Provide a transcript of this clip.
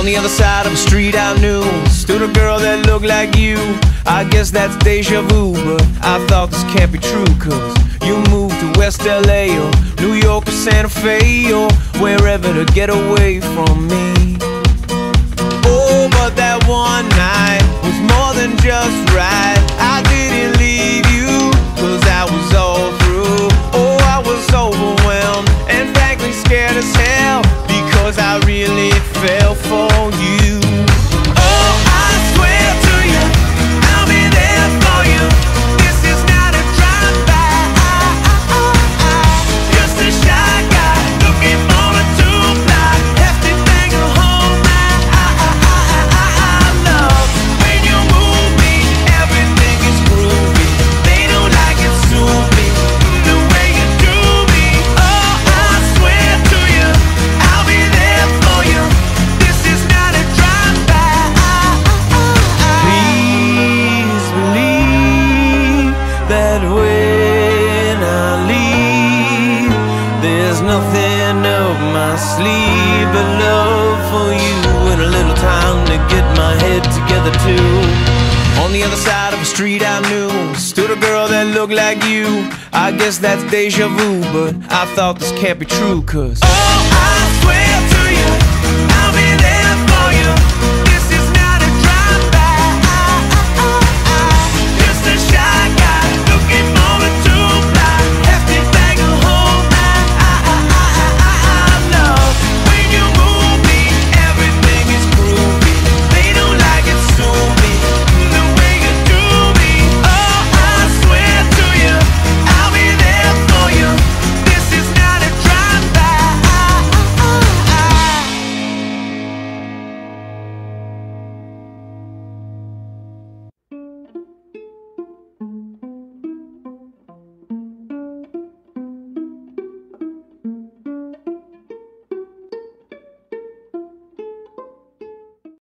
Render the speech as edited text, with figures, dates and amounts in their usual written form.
On the other side of the street I knew stood a girl that looked like you. I guess that's deja vu, but I thought this can't be true, cause you moved to West LA or New York or Santa Fe or wherever to get away from me. Oh, but that one night was more than just right. I didn't leave you, cause I was all through. Oh, I was overwhelmed and frankly scared as hell, because I really fell for you. Oh, I swear to you, I'll be there for you. This is not a drive-by. Just a shy guy looking for a two-fly. Hefty thing to hold my love. When you move me, everything is groovy. They don't like it, sue me the way you do me. Oh, I swear to you, I'll be there for you. This is not a drive-by. Please believe that when I leave, there's nothing up my sleeve but love for you and a little time to get my head together too. On the other side of the street I knew stood a girl that looked like you. I guess that's deja vu, but I thought this can't be true, cause oh,